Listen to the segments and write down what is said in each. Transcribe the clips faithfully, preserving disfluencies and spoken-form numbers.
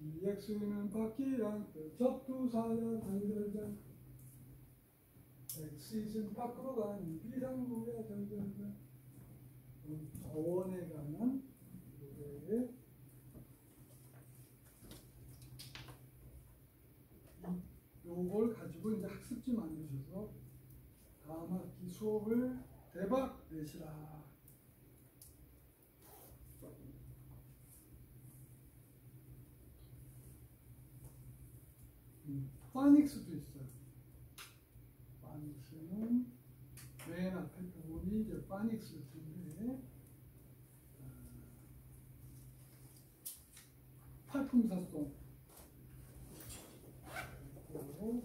이엑스는 바퀴랑 접두사야 덜덜덜 엑시즌 밖으로 가는 비상구야 덜덜덜. 저원에 관한 노래에 요걸 가지고 이제 학습지 만드셔서 다음 학기 수업을 대박 내시라. 음, 파닉스도 있어요. 파닉스는 맨 앞에 부분이 이제 파닉스일 텐데, 팔품사송 그리고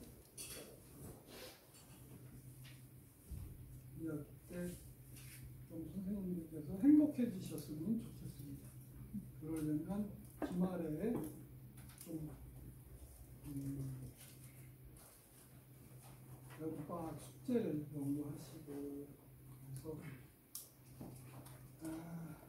이학기 때 좀 선생님들께서 행복해지셨으면 좋겠습니다. 그러려면 주말에 좀 음, 여름방학 숙제를 연구하시고 그래서 아,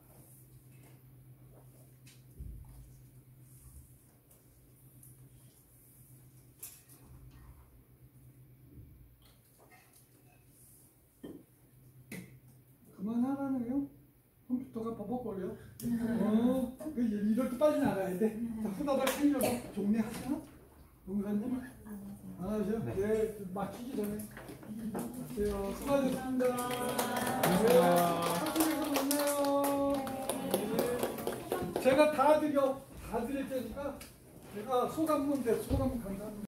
그만하라네요. 컴퓨터가 버벅거려. 어, 그 이럴 때 빨리 나가야 돼. 자, 후다닥 챙겨서 종례하시나? 동사님? 안 하셔? 네. 네, 마치기 전에. 마세요. 수고하셨습니다. 네, 학교에서 만나요. 네. 제가 다 드려, 다 드릴 테니까 제가 소감문 대 소감 감사합니다.